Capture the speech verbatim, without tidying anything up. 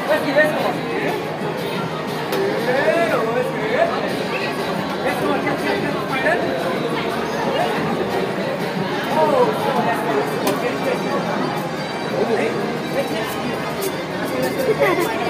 Let's do this one. Good. Oh, that's good. This one. Catch, catch, catch. Final. Oh, so that's good. Okay, good. Okay. Let's do this. Okay, let's do it.